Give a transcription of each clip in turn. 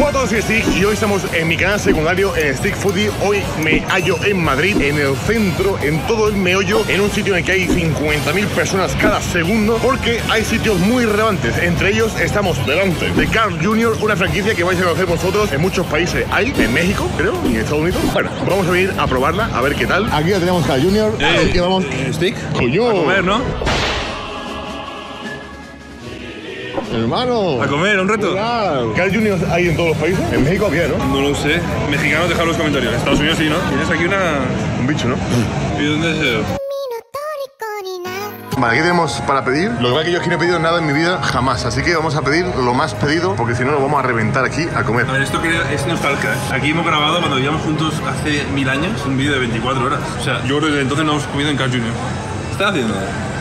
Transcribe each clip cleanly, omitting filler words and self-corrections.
Hola a todos, soy Stick y hoy estamos en mi canal secundario en Stick Foodie. Hoy me hallo en Madrid, en el centro, en todo el meollo, en un sitio en el que hay 50.000 personas cada segundo, porque hay sitios muy relevantes. Entre ellos estamos delante de Carl Jr., una franquicia que vais a conocer vosotros en muchos países. Hay en México, creo, y en Estados Unidos. Bueno, vamos a venir a probarla, a ver qué tal. Aquí ya tenemos Carl Jr. Aquí vamos. Stick. ¡Coño! A comer, ¿no? Hermano. A comer, un reto. Claro. ¿Carl Jr. hay en todos los países? En México había, ¿no? No lo sé. Mexicanos, dejad los comentarios. Estados Unidos sí, ¿no? Tienes aquí Un bicho, ¿no? ¿Y dónde es eso? Vale, aquí tenemos para pedir. Lo que pasa es que yo aquí no he pedido nada en mi vida jamás, así que vamos a pedir lo más pedido, porque si no nos vamos a reventar aquí a comer. A ver, esto es nostalgia, ¿eh? Aquí hemos grabado cuando vivíamos juntos hace 1000 años un vídeo de 24 horas. O sea, yo creo que desde entonces no hemos comido en Carl Jr. ¿Qué estás haciendo?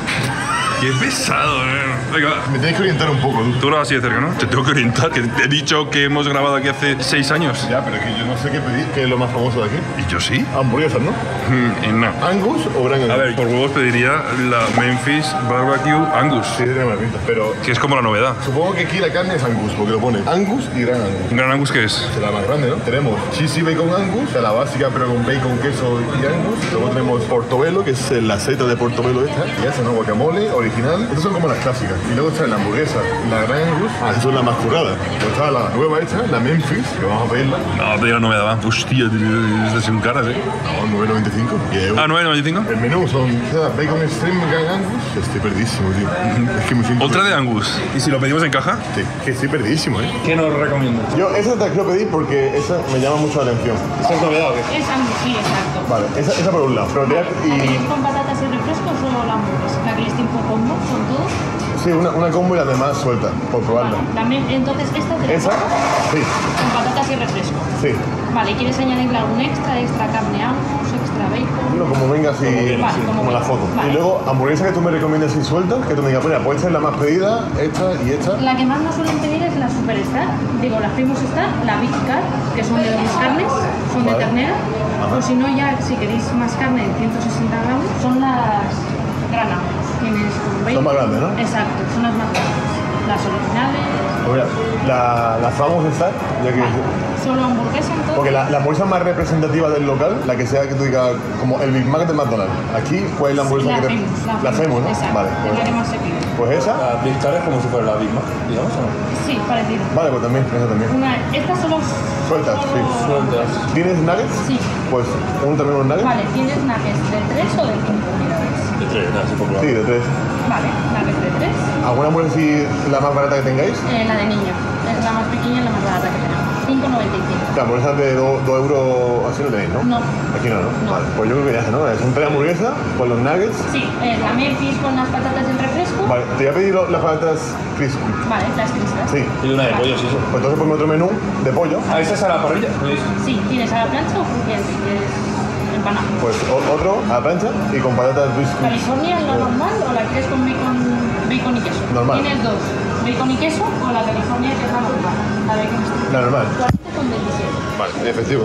Qué pesado, Venga. Me tenéis que orientar un poco, tú. Tú lo vas así de cerca, ¿no? Te tengo que orientar, que te he dicho que hemos grabado aquí hace 6 años. Ya, pero es que yo no sé qué pedir, que es lo más famoso de aquí. Y yo sí. Hamburguesas, ¿no? Y no. ¿Angus o Gran Angus? A ver, por huevos pediría la Memphis Barbecue Angus. Sí, tiene más pinta, pero Que es como la novedad. supongo que aquí la carne es Angus, porque lo pone Angus y Gran Angus. ¿Un gran Angus qué es? Es la más grande, ¿no? Tenemos cheesy bacon Angus, o sea, la básica, pero con bacon, queso y Angus. Luego tenemos portobello, que es la seta de portobello esta. Y esa, ¿no? Guacamole, original. Estas son como las clásicas. Y luego está la hamburguesa, la Gran Angus. Ah, esa es la más curada. Luego está la nueva hecha, la Memphis, que vamos a pedirla. No, pero no me daba. Hostia, es de sin caras, No, 9,95. Ah, 9,95. El menú son bacon extreme Gran Angus. Estoy perdidísimo, tío. Es que me siento... Otra de Angus. ¿Y si lo pedimos en caja? Sí, que estoy perdidísimo, ¿eh? ¿Qué nos recomiendas? Yo esa te la quiero pedir porque esa me llama mucho la atención. ¿Esa es novedad o qué? Es Angus, sí, exacto. Vale, esa por un lado. Pero ¿La queréis con patatas y refrescos o la hamburguesa? ¿La queréis tipo combo con todo? sí, una combo y la demás suelta, por probarla. Vale, entonces esta te la ¿Esa? Sí, con patatas y refresco. sí. Vale, ¿quieres añadirle algún extra carne Angus, extra bacon? No, como venga así, Vale, como la foto. Vale. Y luego, hamburguesa que tú me recomiendas así suelta, que tú me digas, mira, pues esta es la más pedida, esta y esta. La que más nos suelen pedir es la Superstar, digo, la Famous Star, la Big Car, que son de dos carnes, son de Vale. ternera. Ajá. O si no, ya, si queréis más carne de 160 gramos, son las Gran Angus. Tienes con bacon. Son más grandes, ¿no? Exacto, son las más grandes. Las originales. Pues mira, la Famous Star, ya que... Solo hamburguesa entonces. Porque la hamburguesa más representativa del local, la que sea que tú digas, como el Big Mac de McDonald's. Aquí, ¿cuál es la hamburguesa La que te... Famous, La Famous, ¿no? Exacto, Vale. es la que más se pide. Pues esa. La Big Car es como si fuera la Big Mac, digamos, ¿o no? Sí, parecido. Vale, pues también, esa también. Estas solo... Sueltas, sí. Sueltas. ¿Tienes nuggets? Sí. Pues también unos nuggets. Vale, ¿tienes nuggets de 3 o de 5 unidades? De 3, así por Sí, de 3. Vale, nuggets de 3. ¿Alguna hamburguesa así la más barata que tengáis? La de niño. Es la más pequeña y la más barata que tenemos. 5,95. La hamburguesa de 2 euros así no tenéis, ¿no? No. Aquí no, ¿no? No. Vale, pues yo creo que ya está, ¿no? Son 3 hamburguesas con los nuggets. Sí, la Memphis con las patatas en refresco. Vale, te voy a pedir las patatas crispy. Vale, las cristas. Sí. Y una de pollo, sí, eso. Pues entonces ponme otro menú de pollo. Ah, ¿esa es a la parrilla? Sí, ¿tienes a la plancha o quieres empanado? Pues otro a la plancha y con patatas crispy. ¿California es la normal o la quieres con bacon y queso? Normal. Tienes dos, bacon y queso o la California que es la normal. La bacon y La normal. 40 con 27. Vale, efectivo.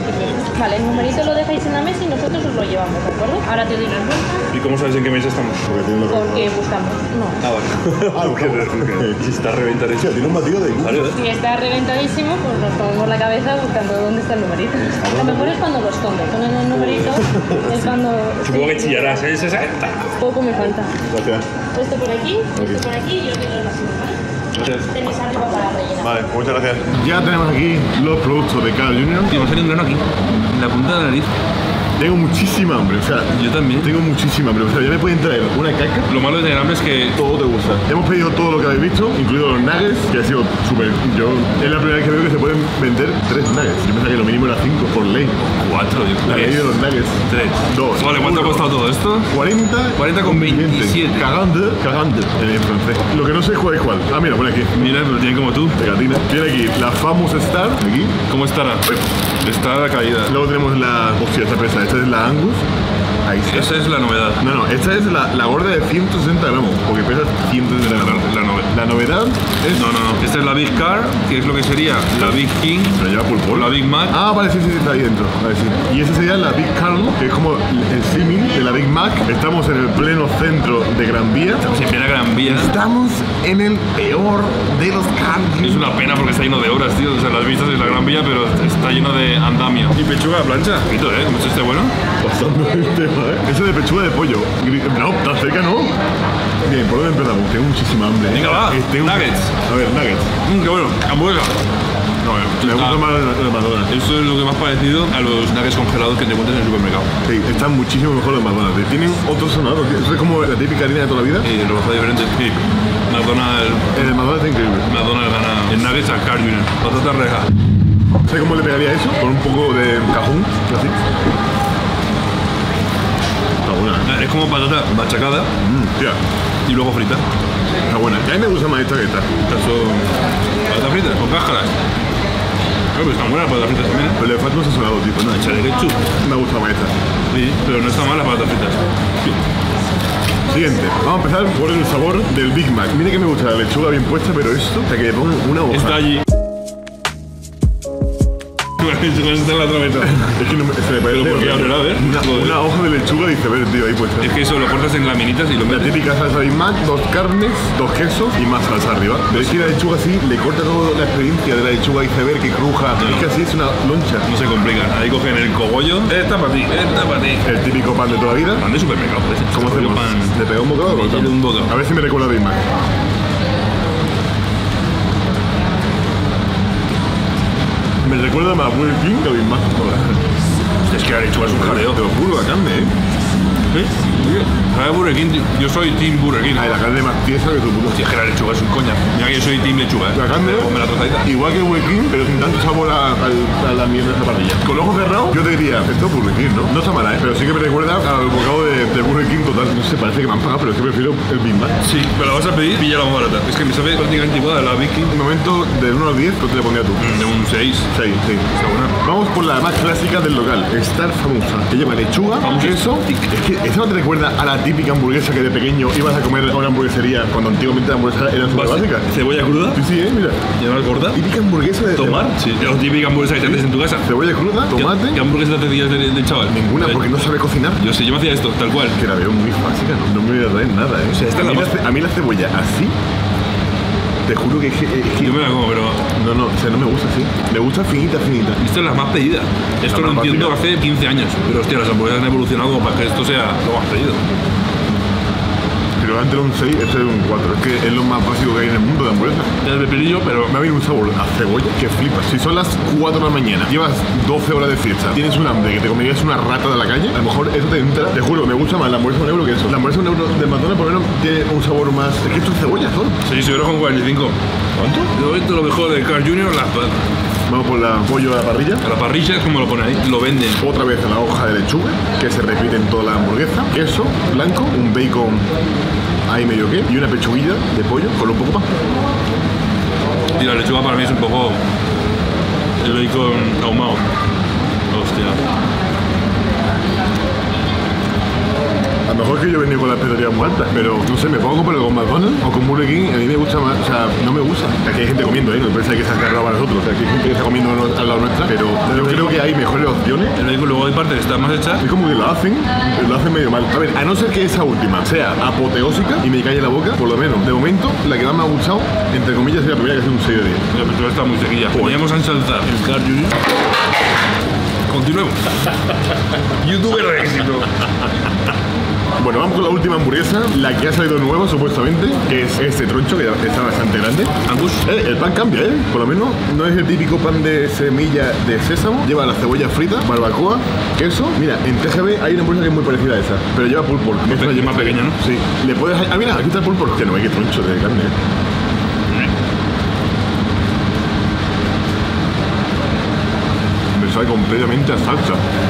Vale, el numerito lo dejáis en la mesa y nosotros os lo llevamos, ¿de acuerdo? Ahora te doy las vueltas ¿Y cómo sabes en qué mesa estamos? Porque tiene lo que... porque buscamos. No. Ah, vale. Ah, porque Está reventadísimo. tiene un batido de... Si está reventadísimo, pues nos tomamos la cabeza buscando dónde está el numerito. Lo mejor es cuando lo escondes. Ponen el numerito, es cuando... Supongo que chillarás, ¿eh? 60. Poco me falta. Gracias. Esto por aquí y yo tengo el vacío, ¿vale? Tenéis arriba para rellenar. Vale, pues muchas gracias. Ya tenemos aquí los productos de Carl Jr. Tío, me salido un grano aquí, en la punta de la nariz. Tengo muchísima hambre, o sea, Yo también. tengo muchísima hambre. O sea, ya me pueden traer una caca. Lo malo de tener hambre es que Todo te gusta. Hemos pedido todo lo que habéis visto, incluidos los nuggets, que ha sido súper... Es la primera vez que veo que se pueden vender 3 nuggets. Yo pensaba que lo mínimo era 5 por ley. 4, La ley de los nuggets. 3. 2. Vale, ¿cuánto ha costado todo esto? 40 con 27. Cagante en francés. Lo que no sé es cuál es cuál. Ah, mira, pone aquí. Mira, pero tiene como tú. Pegatina. Tiene aquí la Famous Star. Aquí. ¿Cómo estará? Está caída. Luego tenemos la... Hostia, esta pesa. Esta es la Angus. Ahí está. Esa es la novedad. No, esta es la gorda de 160 gramos, porque pesa 160 gramos. La novedad es... No. Esta es la Big Car, que es lo que sería la Big King. ¿Se la lleva pulpo? O la Big Mac. Ah, vale, sí, está ahí dentro. Vale, sí. Y esa sería la Big Carl, que es como el símil de la Big Mac. Estamos en el pleno centro de Gran Vía. Si viene a Gran Vía. Estamos en el peor de los cambios. Es una pena porque está lleno de horas, tío. O sea, las vistas de la Gran Vía, pero está lleno de andamio. Y pechuga a plancha. Pito, ¿Cómo es este bueno? Pasando el tema, Eso de pechuga de pollo. No, tan cerca no. Bien, ¿por dónde empezamos? Tengo muchísima hambre. Venga, va. Nuggets. A ver, nuggets. Qué bueno. Hamburguesa. No, Me gusta más el McDonald's. Eso es lo que más parecido a los nuggets congelados que te encuentras en el supermercado. Sí, están muchísimo mejor los McDonald's. Tienen otro sonado. Eso es como la típica harina de toda la vida. Y lo hace diferente. Sí. McDonald's. En el McDonald's es increíble. McDonald's gana el nuggets al Carl Jr. Patata reja. ¿Sabes cómo le pegaría eso? Con un poco de cajún, así. Está buena. Es como patata machacada Tía, y luego frita. está buena. A mí me gusta más esta que esta. Estas son patatas fritas con cáscaras. Pero están buenas las patatas fritas también, Pero le falta un sazonado, tipo. No, Echarle ketchup. me gusta más esta. Sí, pero no están mal las patatas fritas. Siguiente. Vamos a empezar por el sabor del Big Mac. Mira que me gusta la lechuga bien puesta, pero esto, o sea, que le pongan una hoja. Está allí. Está en la otra mitad. Es que no me, se me parece ¿Pero por qué? Ahora, a ver. una hoja de lechuga dice, ver, tío, ahí puesta. Es que eso lo cortas en laminitas y lo La metes. típica salsa Big Mac, 2 carnes, 2 quesos y más salsa arriba. Pero es que la lechuga así le corta toda la experiencia de la lechuga iceberg que cruja. Es que así es una loncha. No se complican. Ahí cogen el cogollo. Esta para ti, esta para ti. El típico pan de toda la vida. Pan de supermercado, pues. ¿Cómo hacemos? Pan. ¿Le pegamos un bocado o Le cortamos? un bocado. A ver si me recuerda Big Mac. Me recuerda más a Burger King que a Big Mac. Es que la lechuga es un jaleo. Te lo juro, la carne, ¿Sí? ¿Sabe Burger King? Yo soy Team Burger King. Ay, la carne más tiesa que tu puto. Si es que la lechuga es un coña. Mira que yo soy Team Lechuga, La carne, Ponme la tostadita. igual que Burger King, pero sin tanto sabor a la mierda de esa parrilla. Con los ojos cerrados, yo te diría, esto es Burger King, ¿no? No está mala, Pero sí que me recuerda al bocado de Burger King total. No sé, parece que me han pagado, pero es que prefiero el Big Mac. Sí, pero la vas a pedir, pilla la más barata. Es que me sabe prácticamente igual a la Big King. En el momento del 1 al 10, ¿cuánto le pondrías tú? De un 6. 6, sí. Está buena. Vamos por la más clásica del local, Star Famosa, que lleva lechuga, queso. Es que eso no te recuerda a la típica hamburguesa que de pequeño ibas a comer a una hamburguesería cuando antiguamente la hamburguesa era súper básica. Cebolla cruda. Sí, mira. Llevar corta. Típica hamburguesa de Tomar. Sí. La típica hamburguesa que te haces en tu casa. cebolla cruda, tomate. ¿Qué hamburguesa te hacías del chaval? Ninguna, porque no sabe cocinar. Yo sé, yo me hacía esto, tal cual. Que la veo muy básica, no me voy a traer nada, O sea, esta es a, mí la más- a mí la cebolla así, te juro que es que Yo me la como, pero no, o sea, no me gusta así. Me gusta finita. esta es la más pedida. Esto La lo más entiendo básica. hace 15 años. Pero hostia, las hamburguesas han evolucionado como para que esto sea lo más pedido. Pero antes era un 6, este es un 4. Es que es lo más básico que hay en el mundo de hamburguesas. Es de pepinillo, pero Me ha venido un sabor a cebolla que flipas. Si son las 4 de la mañana, llevas 12 horas de fiesta, tienes un hambre que te comerías una rata de la calle, a lo mejor eso te entra. Te juro, me gusta más la hamburguesa de €1 que eso. La hamburguesa de €1 de McDonald's por lo menos tiene un sabor más. Es que esto es cebolla, todo. 6 euros con 45. ¿Cuánto? Yo esto lo mejor de Carl Jr. Vamos por la pollo a la parrilla. A la parrilla es como lo pone ahí. Lo venden. Otra vez la hoja de lechuga, que se repite en toda la hamburguesa. Queso blanco, un bacon ahí medio que, y una pechuguilla de pollo con un poco más. Y la lechuga para mí es un poco el bacon ahumado. Hostia. A lo mejor que yo venía con las expectativas muy altas, pero no sé, me pongo pero con McDonald's o con Burger King, a mí me gusta más, o sea, no me gusta. Aquí hay gente comiendo, no parece que se ha cargado a nosotros, o sea, aquí hay gente que está comiendo al lado nuestra, pero yo creo que hay mejores opciones. El bacon luego hay partes que están más hechas. Es como que lo hacen medio mal. A ver, a no ser que esa última sea apoteósica y me calle la boca, por lo menos, de momento, la que más me ha gustado, entre comillas, es la primera que es un 6 de 10. La pechuga está muy sequilla. Podríamos ensalzar el Carl Jr. Continuemos. Youtuber de éxito. Bueno, vamos con la última hamburguesa, la que ha salido nueva supuestamente, que es este troncho, que está bastante grande. Angus. El pan cambia, por lo menos no es el típico pan de semilla de sésamo, lleva la cebolla frita, barbacoa, queso. Mira, en TGV hay una hamburguesa que es muy parecida a esa, pero lleva pulled pork. Esta Es más pequeña, ¿no? Sí, le puedes... Ah, mira, aquí está el pulled pork, que no hay que troncho de carne. Me sabe completamente a salsa.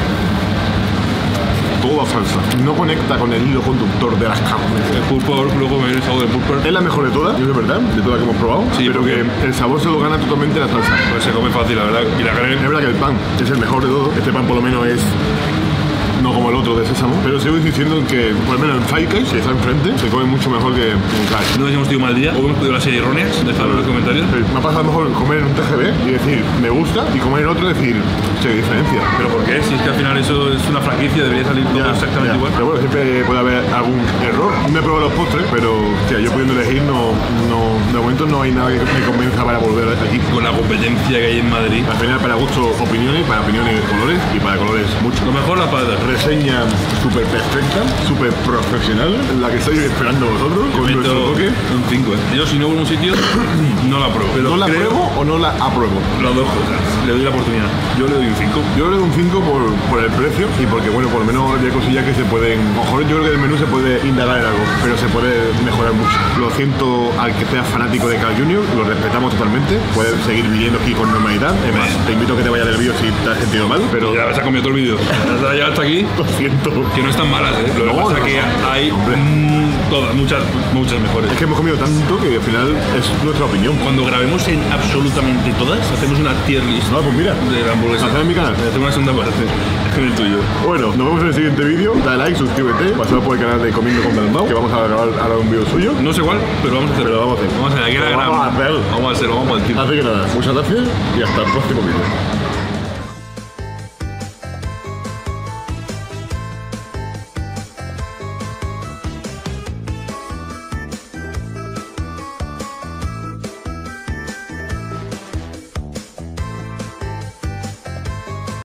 Toda salsa. No conecta con el hilo conductor de las carnes. El pulled pork, luego me viene el sabor del pulled pork. Es la mejor de todas, yo es verdad, de todas las que hemos probado, Sí, pero porque- que el sabor se lo gana totalmente la salsa. Pues se come fácil, la verdad. Y la Es carne. verdad que el pan es el mejor de todo. Este pan por lo menos es no como el otro de sésamo, pero sigo insistiendo en que, por lo menos en Firecase, que está enfrente, se come mucho mejor que en Cash. No hemos tenido mal día, o hemos pedido la serie erróneas, dejadlo en los comentarios. Me ha pasado mejor comer en un TGV y decir, me gusta, y comer en otro y decir, qué diferencia. ¿Pero por qué? Si es que al final eso es una franquicia, debería salir todo exactamente igual. Pero bueno, siempre puede haber algún error. Me he probado los postres, pero hostia, yo pudiendo elegir, de momento no hay nada que me convenza para volver aquí. Con la competencia que hay en Madrid. Al final, para gusto, opiniones, para opiniones, colores, y para colores, mucho. Lo mejor la pata. Reseña súper perfecta, súper profesional, la que estáis esperando vosotros, con nuestro toque. Un 5, ¿eh? Yo si no voy a un sitio, no la pruebo. Pero ¿No la creo- apruebo o no la apruebo? Las dos cosas. Le doy la oportunidad. Yo le doy un 5. Yo le doy un 5 por el precio y porque, bueno, por lo menos hay cosillas que se pueden... A lo mejor yo creo que el menú se puede indagar en algo, pero se puede mejorar mucho. Lo siento al que sea fanático de Carl Jr., lo respetamos totalmente. Puedes seguir viviendo aquí con normalidad. Es más, te invito a que te vayas del vídeo si te has sentido mal, pero... Ya se ha comido todo el vídeo. Hasta llegar hasta aquí, Lo siento. que no están malas, ¿eh? Lo que No, pasa no, es que no. hay Hombre. todas, muchas mejores. Es que hemos comido tanto que al final es nuestra opinión. Cuando grabemos en absolutamente todas, hacemos una tier list No, pues mira, de la hamburguesa. haced en mi canal. Hacemos una segunda parte. En el tuyo. Bueno, nos vemos en el siguiente vídeo. Dale like, suscríbete, pasad por el canal de Comiendo con Dalmau, que vamos a grabar ahora un vídeo suyo. No sé cuál, pero vamos a hacerlo. Pero lo vamos a hacer. Vamos a hacer. Aquí la Lo vamos grabamos. a hacer. Vamos a hacerlo, vamos al tiro. Así que nada, muchas gracias y hasta el próximo vídeo.